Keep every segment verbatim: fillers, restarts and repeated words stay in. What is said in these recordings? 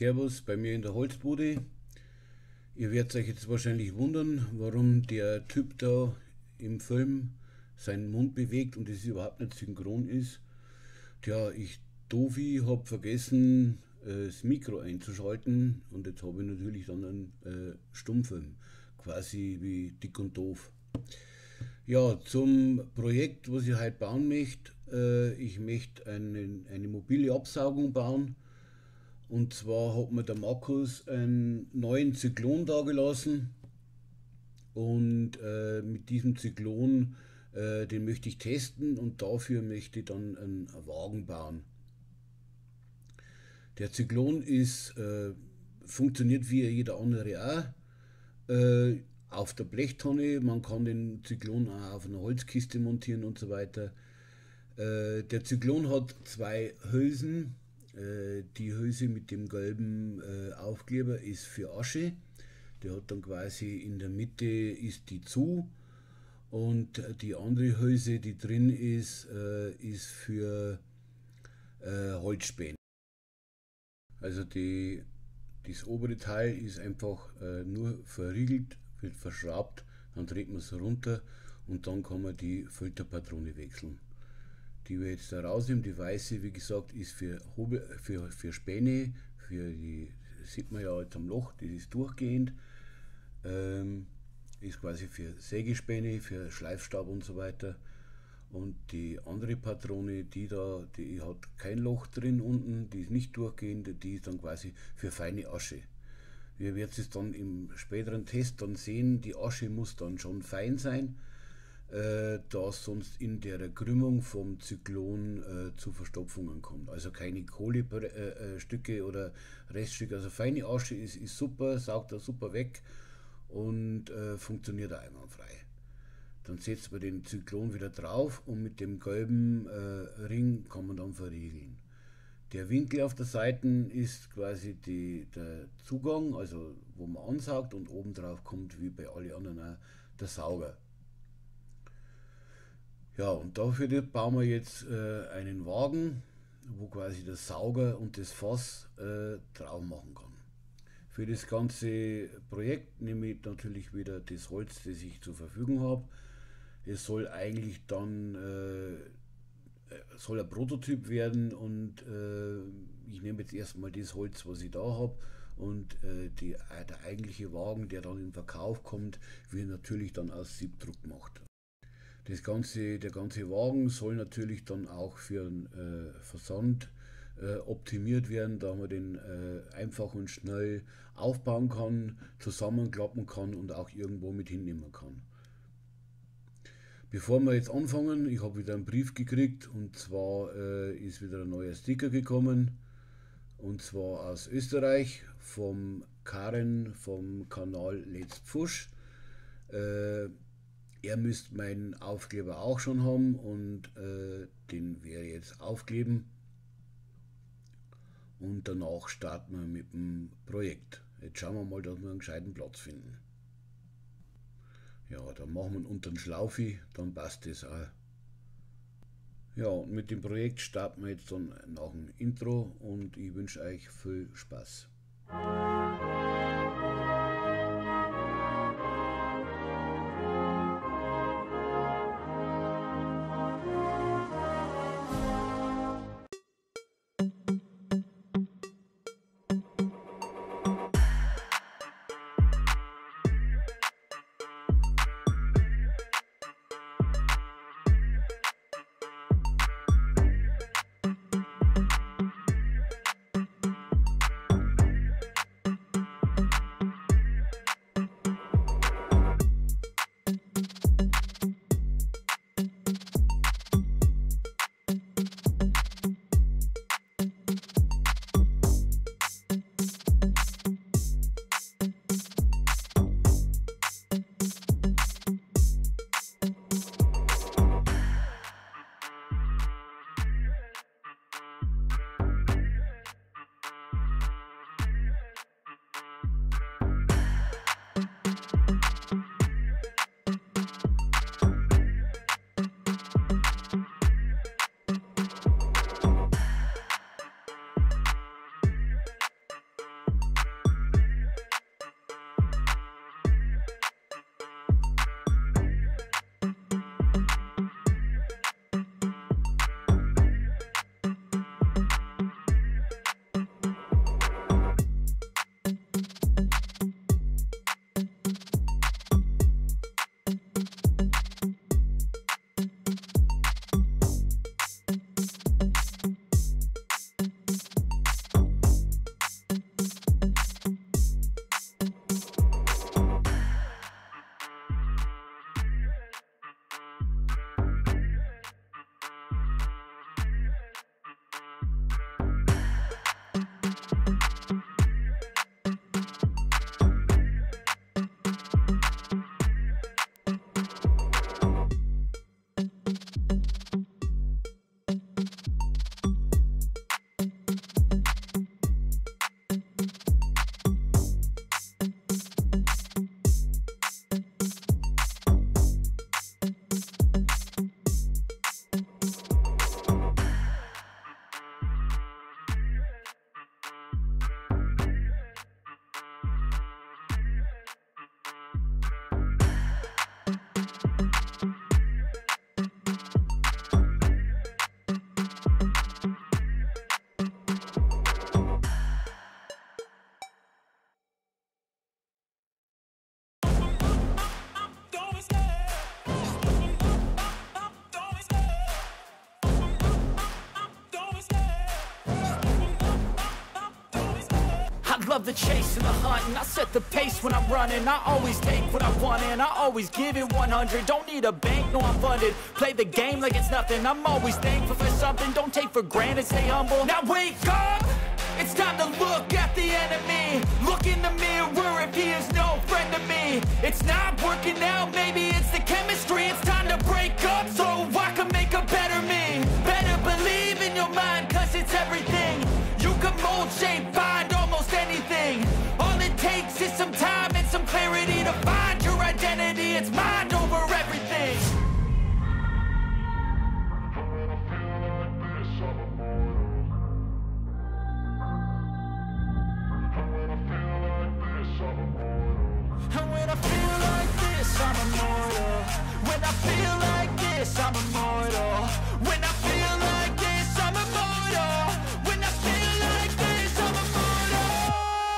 Servus bei mir in der Holzbude. Ihr werdet euch jetzt wahrscheinlich wundern, warum der Typ da im Film seinen Mund bewegt und es überhaupt nicht synchron ist. Tja, ich Dovi habe vergessen, äh, das Mikro einzuschalten und jetzt habe ich natürlich dann einen äh, Stummfilm, quasi wie Dick und Doof. Ja, zum Projekt, was ich heute bauen möchte. Äh, ich möchte einen, eine mobile Absaugung bauen. Und zwar hat mir der Markus einen neuen Zyklon dagelassen. Und äh, mit diesem Zyklon, äh, den möchte ich testen und dafür möchte ich dann einen Wagen bauen. Der Zyklon ist, äh, funktioniert wie jeder andere auch. Äh, auf der Blechtonne, man kann den Zyklon auch auf einer Holzkiste montieren und so weiter. Äh, der Zyklon hat zwei Hülsen. Äh, die Hülse mit dem gelben äh, Aufkleber ist für Asche. Der hat dann quasi in der Mitte ist die zu und die andere Hülse, die drin ist, äh, ist für äh, Holzspäne. Also die, das obere Teil ist einfach äh, nur verriegelt, wird verschraubt, dann dreht man es runter und dann kann man die Filterpatrone wechseln. Die wir jetzt da rausnehmen, die weiße, wie gesagt, ist für, Hobel, für, für Späne, für die, das sieht man ja jetzt am Loch, das ist durchgehend, ähm, ist quasi für Sägespäne, für Schleifstab und so weiter. Und die andere Patrone, die da, die hat kein Loch drin unten, die ist nicht durchgehend, die ist dann quasi für feine Asche. Wir werden es dann im späteren Test dann sehen, die Asche muss dann schon fein sein, äh, da es sonst in der Krümmung vom Zyklon äh, zu Verstopfungen kommt. Also keine Kohlestücke äh, oder Reststücke, also feine Asche ist, ist super, saugt da super weg und äh, funktioniert auch einwandfrei. Dann setzt man den Zyklon wieder drauf und mit dem gelben äh, Ring kann man dann verriegeln. Der Winkel auf der Seite ist quasi die, der Zugang, also wo man ansaugt und oben drauf kommt wie bei allen anderen auch der Sauger. Ja, und dafür bauen wir jetzt äh, einen Wagen, wo quasi der Sauger und das Fass äh, drauf machen kann. Für das ganze Projekt nehme ich natürlich wieder das Holz, das ich zur Verfügung habe. Es soll eigentlich dann äh, soll ein Prototyp werden und äh, ich nehme jetzt erstmal das Holz, was ich da habe und äh, die, der eigentliche Wagen, der dann im Verkauf kommt, wird natürlich dann aus Siebdruck gemacht. Das ganze, der ganze Wagen soll natürlich dann auch für den äh, Versand äh, optimiert werden, da man den äh, einfach und schnell aufbauen kann, zusammenklappen kann und auch irgendwo mit hinnehmen kann. Bevor wir jetzt anfangen, ich habe wieder einen Brief gekriegt und zwar äh, ist wieder ein neuer Sticker gekommen und zwar aus Österreich vom Karen vom Kanal Let's Pfusch. Äh, er müsste meinen Aufkleber auch schon haben und äh, den werde ich jetzt aufkleben und danach starten wir mit dem Projekt. Jetzt schauen wir mal, dass wir einen gescheiten Platz finden. Ja, dann machen wir ihn unter den Schlaufi, dann passt das auch. Ja, und mit dem Projekt starten wir jetzt dann nach dem Intro und ich wünsche euch viel Spaß. love the chase and the hunt, and I set the pace when I'm running. I always take what I want and I always give it one hundred. Don't need a bank, no I'm funded. Play the game like it's nothing. I'm always thankful for something. Don't take for granted, stay humble. Now wake up! It's time to look at the enemy. Look in the mirror if he is no friend to me. It's not working out, maybe it's the chemistry. It's time to break up so I can make a better me. Better believe in your mind, cause it's everything. You can mold, shape, find almost anything. All it takes is some time and some clarity to find your identity. It's mind over everything. And when I feel like this, I'm immortal. When I feel like this, I'm immortal. When I feel like this, I'm immortal. When I feel like this, I'm immortal.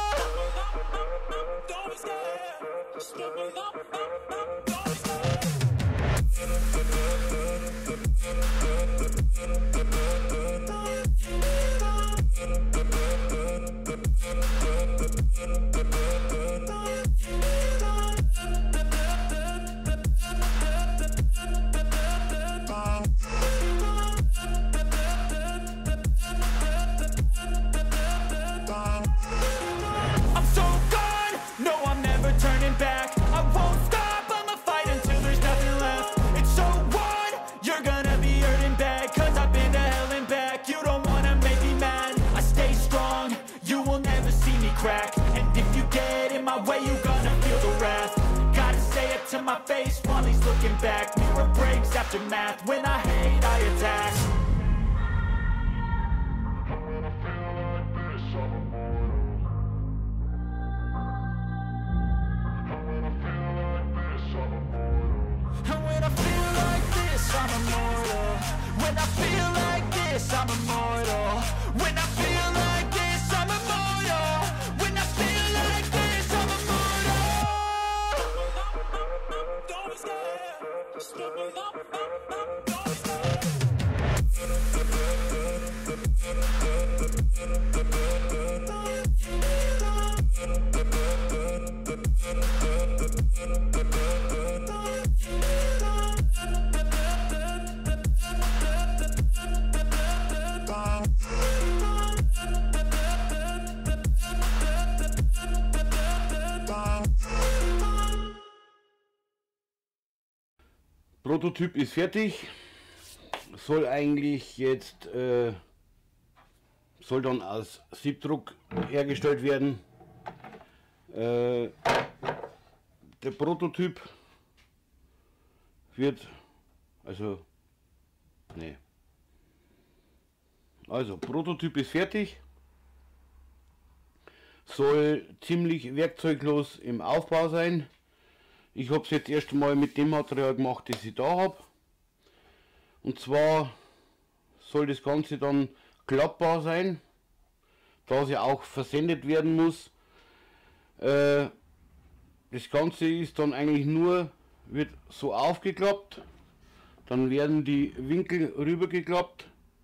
Don't be scared. Just give me up, up, up. Don't be scared. And if you get in my way, you gonna feel the wrath. Gotta say it to my face while he's looking back. Mirror breaks after math. When I hate, I attack. When I feel like this, I'm immortal. When I feel like this, I'm immortal. And when I feel like this, I'm immortal. When I feel like this, I'm immortal. When I feel like this, I'm immortal. When I feel like this, I'm immortal. Don't be scared. Just give me up, up, up. Don't be scared. Prototyp ist fertig, soll eigentlich jetzt, äh, soll dann aus Siebdruck hergestellt werden. Äh, der Prototyp wird, also, nee, also Prototyp ist fertig, soll ziemlich werkzeuglos im Aufbau sein. Ich habe es jetzt erst mal mit dem Material gemacht, das ich da habe. Und zwar soll das Ganze dann klappbar sein, da es ja auch versendet werden muss. Äh, das Ganze ist dann eigentlich nur, wird so aufgeklappt, dann werden die Winkel rübergeklappt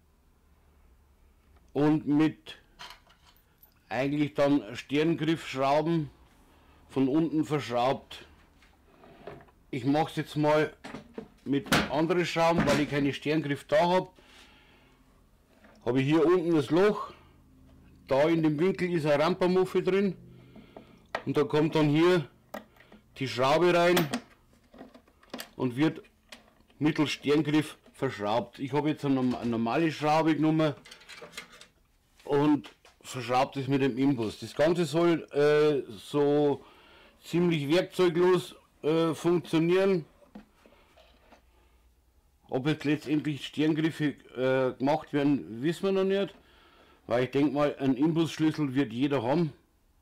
und mit eigentlich dann Sterngriffschrauben von unten verschraubt. Ich mache es jetzt mal mit anderen Schrauben, weil ich keine Sterngriff da habe. Habe ich hier unten das Loch, da in dem Winkel ist eine Rampermuffe drin und da kommt dann hier die Schraube rein und wird mittels Sterngriff verschraubt. Ich habe jetzt eine, eine normale Schraube genommen und verschraubt es mit dem Imbus. Das Ganze soll äh, so ziemlich werkzeuglos äh, funktionieren. Ob jetzt letztendlich Sterngriffe äh, gemacht werden, wissen wir noch nicht, weil ich denke mal, ein Imbusschlüssel wird jeder haben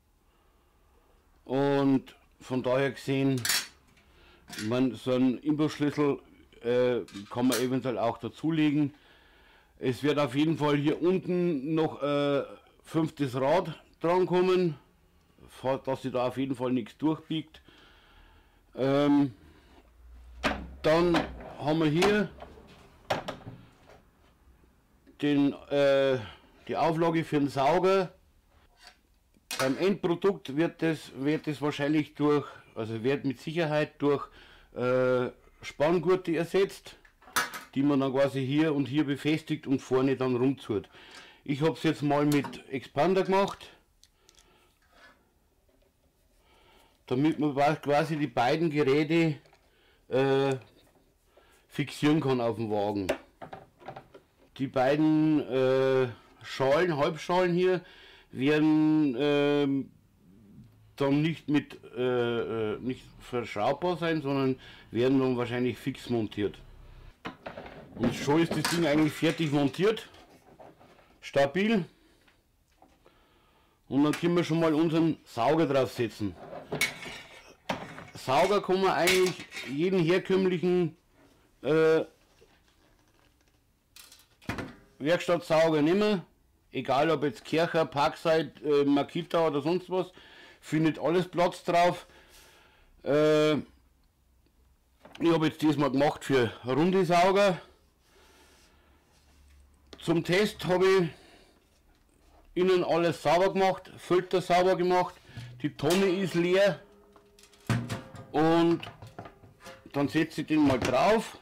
und von daher gesehen, man, so ein Imbusschlüssel äh, kann man eventuell auch dazulegen. Es wird auf jeden Fall hier unten noch äh, fünftes Rad dran kommen, dass sich da auf jeden Fall nichts durchbiegt. Ähm, dann haben wir hier den, äh, die Auflage für den Sauger. beim Endprodukt wird es wird es wahrscheinlich durch, also wird mit Sicherheit durch äh, Spanngurte ersetzt, die man dann quasi hier und hier befestigt und vorne dann rumzieht. Ich habe es jetzt mal mit Expander gemacht, damit man quasi die beiden Geräte äh, fixieren kann auf dem Wagen. Die beiden äh, Schalen, Halbschalen hier, werden äh, dann nicht mit äh, nicht verschraubbar sein, sondern werden dann wahrscheinlich fix montiert. Und schon ist das Ding eigentlich fertig montiert, stabil. Und dann können wir schon mal unseren Sauger draufsetzen. Sauger kann man eigentlich jeden herkömmlichen äh, Werkstattsauger nehmen, egal ob jetzt Kercher, Parkside, äh, Makita oder sonst was, findet alles Platz drauf. Äh, ich habe jetzt diesmal gemacht für runde Sauger. Zum Test habe ich innen alles sauber gemacht, Filter sauber gemacht, die Tonne ist leer und dann setze ich den mal drauf.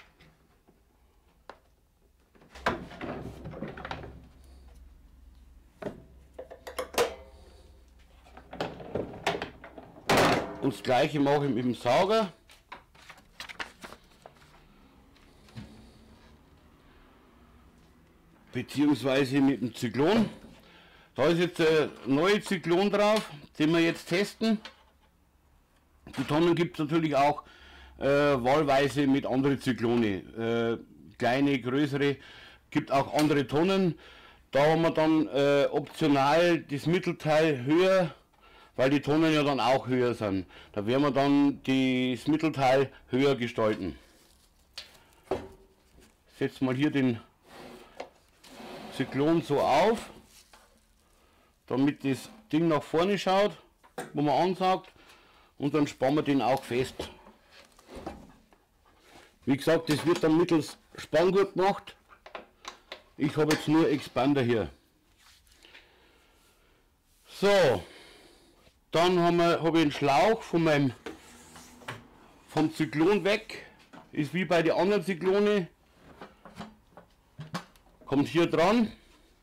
Und das gleiche mache ich mit dem Sauger. Beziehungsweise mit dem Zyklon. Da ist jetzt der neue Zyklon drauf, den wir jetzt testen. Die Tonnen gibt es natürlich auch äh, wahlweise mit anderen Zyklone. Äh, kleine, größere, gibt auch andere Tonnen. Da haben wir dann äh, optional das Mittelteil höher, weil die Tonnen ja dann auch höher sind. Da werden wir dann das Mittelteil höher gestalten. Setzt mal hier den Zyklon so auf, damit das Ding nach vorne schaut, wo man ansaugt, und dann spannen wir den auch fest. Wie gesagt, das wird dann mittels Spanngurt gemacht. Ich habe jetzt nur Expander hier. So, dann haben wir, habe ich einen Schlauch von meinem vom Zyklon weg, ist wie bei den anderen Zyklone, kommt hier dran.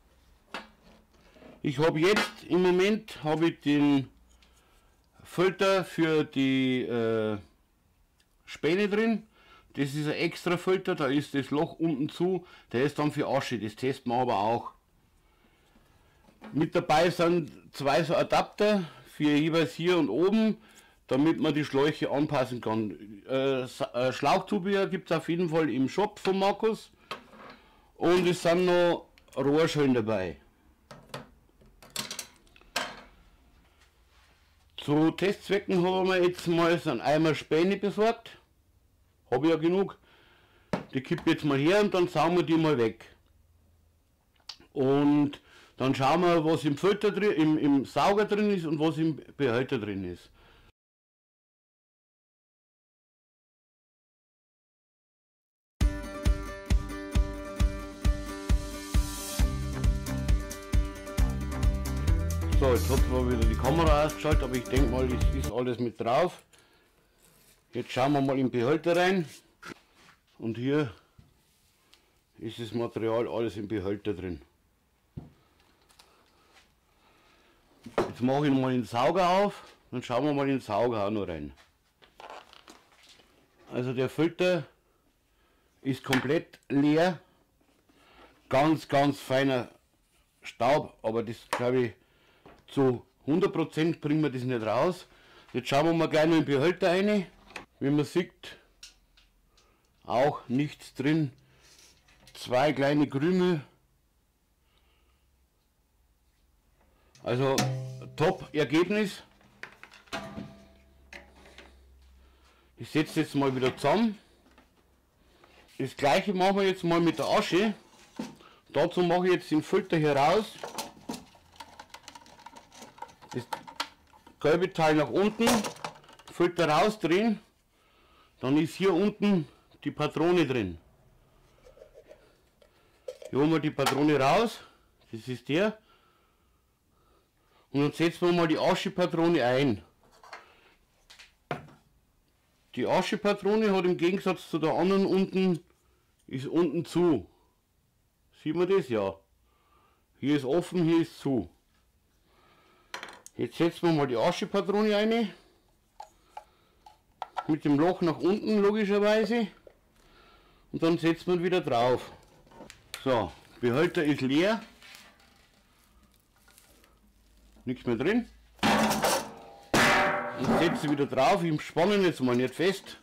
Ich habe jetzt im Moment habe ich den Filter für die äh, Späne drin. Das ist ein extra Filter, da ist das Loch unten zu, der ist dann für Asche, das testen wir aber auch. Mit dabei sind zwei so Adapter für jeweils hier und oben, damit man die Schläuche anpassen kann. Äh, Schlauchzubehör gibt es auf jeden Fall im Shop von Markus. Und es sind noch Rohrschellen dabei. Zu Testzwecken haben wir jetzt mal so einen Eimer Späne besorgt. Habe ich ja genug. Die kippe ich jetzt mal her und dann saugen wir die mal weg. Und dann schauen wir, was im Filter drin, im, im Sauger drin ist und was im Behälter drin ist. So, jetzt hat man wieder die Kamera ausgeschaltet, aber ich denke mal, es ist alles mit drauf. Jetzt schauen wir mal im Behälter rein. Und hier ist das Material alles im Behälter drin. Jetzt mache ich mal den Sauger auf, dann schauen wir mal den Sauger auch noch rein. Also der Filter ist komplett leer. Ganz, ganz feiner Staub, aber das glaube ich zu hundert Prozent bringen wir das nicht raus. Jetzt schauen wir mal gleich noch in den Behälter rein. Wie man sieht, auch nichts drin. Zwei kleine Krümel. Also top Ergebnis. Ich setze jetzt mal wieder zusammen. Das gleiche machen wir jetzt mal mit der Asche. Dazu mache ich jetzt den Filter hier raus. Das gelbe Teil nach unten, Filter rausdrehen, dann ist hier unten die Patrone drin. Hier holen wir die Patrone raus, das ist der. Und dann setzen wir mal die Aschepatrone ein. Die Aschepatrone hat im Gegensatz zu der anderen unten, ist unten zu. Sieht man das? Ja. Hier ist offen, hier ist zu. Jetzt setzen wir mal die Aschepatrone ein. Mit dem Loch nach unten logischerweise. Und dann setzt man wieder drauf. So, Behälter ist leer. Nichts mehr drin. Und setze wieder drauf. Ich spanne jetzt mal nicht fest.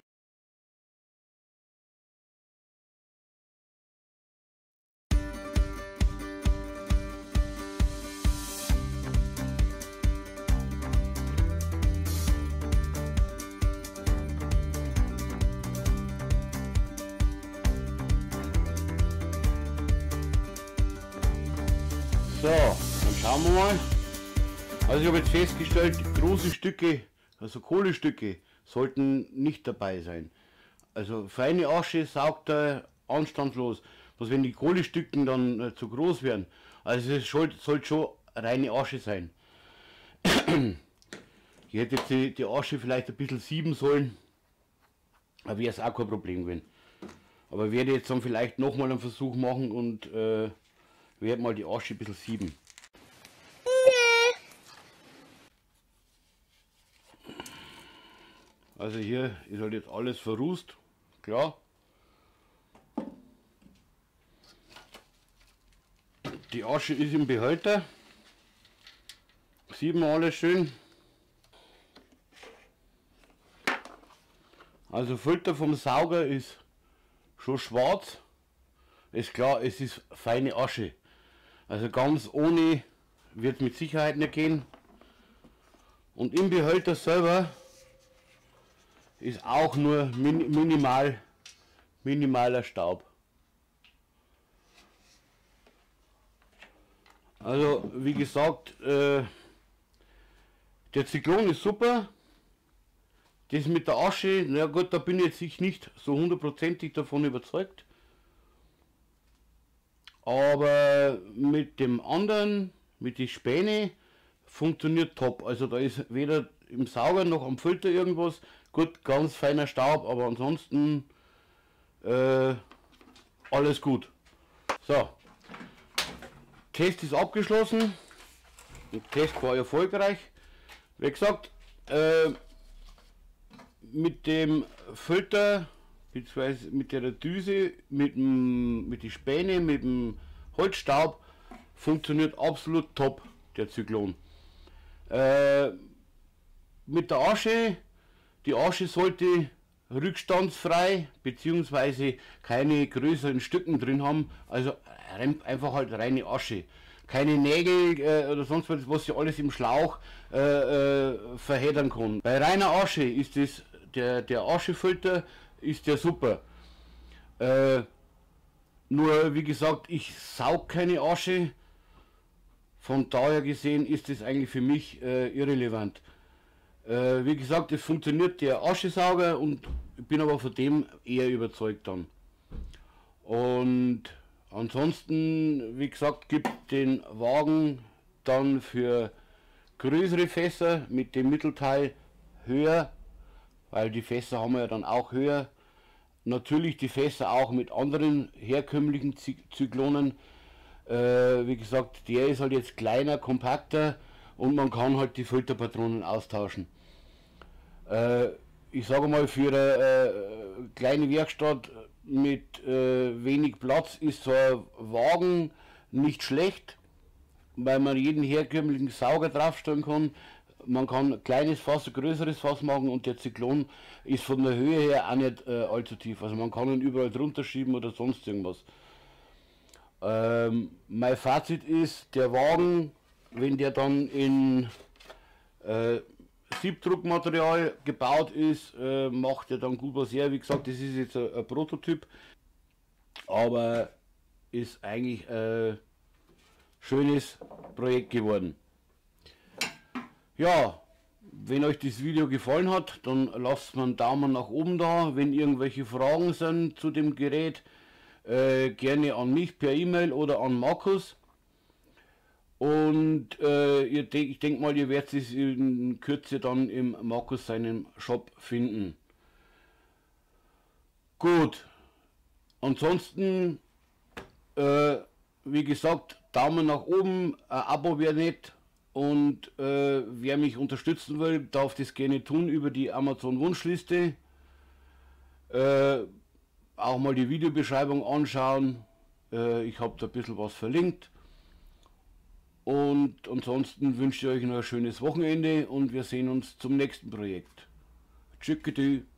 So, dann schauen wir mal. Also ich habe jetzt festgestellt, große Stücke, also Kohlestücke, sollten nicht dabei sein. Also feine Asche saugt er anstandslos. Was wenn die Kohlestücken dann äh, zu groß werden? Also es soll, soll schon reine Asche sein. Ich hätte jetzt die, die Asche vielleicht ein bisschen sieben sollen, aber wäre es auch kein Problem gewesen. Aber werde jetzt dann vielleicht nochmal einen Versuch machen und äh, werde mal die Asche ein bisschen sieben. Also hier ist halt jetzt alles verrußt, klar. Die Asche ist im Behälter. Sieht man alles schön. Also Filter vom Sauger ist schon schwarz. Ist klar, es ist feine Asche. Also ganz ohne wird mit Sicherheit nicht gehen. Und im Behälter selber ist auch nur min minimal, minimaler Staub. Also wie gesagt, äh, der Zyklon ist super. Das mit der Asche, na gut, da bin ich jetzt nicht so hundertprozentig davon überzeugt. Aber mit dem anderen, mit den Späne, funktioniert top. Also da ist weder im Sauger noch am Filter irgendwas. Gut, ganz feiner Staub, aber ansonsten äh, alles gut. So, Test ist abgeschlossen. Der Test war erfolgreich. Wie gesagt, äh, mit dem Filter, beziehungsweise mit der Düse, mit, dem, mit den Späne, mit dem Holzstaub, funktioniert absolut top der Zyklon. Äh, mit der Asche, die Asche sollte rückstandsfrei bzw. keine größeren Stücken drin haben, also einfach halt reine Asche. Keine Nägel äh, oder sonst was, was sie alles im Schlauch äh, äh, verheddern kann. Bei reiner Asche ist das, der, der Aschefilter ist der super. Äh, nur wie gesagt, ich saug keine Asche, von daher gesehen ist das eigentlich für mich äh, irrelevant. Äh, wie gesagt, es funktioniert der Aschesauger und ich bin aber von dem eher überzeugt dann. Und ansonsten, wie gesagt, gibt den Wagen dann für größere Fässer mit dem Mittelteil höher, weil die Fässer haben wir ja dann auch höher. Natürlich die Fässer auch mit anderen herkömmlichen Zyklonen. Äh, wie gesagt, der ist halt jetzt kleiner, kompakter und man kann halt die Filterpatronen austauschen. Äh, ich sage mal, für eine äh, kleine Werkstatt mit äh, wenig Platz ist so ein Wagen nicht schlecht, weil man jeden herkömmlichen Sauger draufstellen kann. Man kann ein kleines Fass, ein größeres Fass machen und der Zyklon ist von der Höhe her auch nicht äh, allzu tief. Also man kann ihn überall drunter schieben oder sonst irgendwas. Ähm, mein Fazit ist, der Wagen, wenn der dann in äh, Siebdruckmaterial gebaut ist, äh, macht er dann gut was her. Wie gesagt, das ist jetzt ein, ein Prototyp, aber ist eigentlich ein schönes Projekt geworden. Ja, wenn euch das Video gefallen hat, dann lasst mir einen Daumen nach oben da. Wenn irgendwelche Fragen sind zu dem Gerät, äh, gerne an mich per E-Mail oder an Markus. Und äh, ihr denk, ich denke mal, ihr werdet es in Kürze dann im Markus seinem Shop finden. Gut, ansonsten, äh, wie gesagt, Daumen nach oben, ein Abo wäre nett. Und äh, wer mich unterstützen will, darf das gerne tun über die Amazon Wunschliste. Äh, auch mal die Videobeschreibung anschauen. Äh, ich habe da ein bisschen was verlinkt. Und ansonsten wünsche ich euch noch ein schönes Wochenende und wir sehen uns zum nächsten Projekt. Tschüss.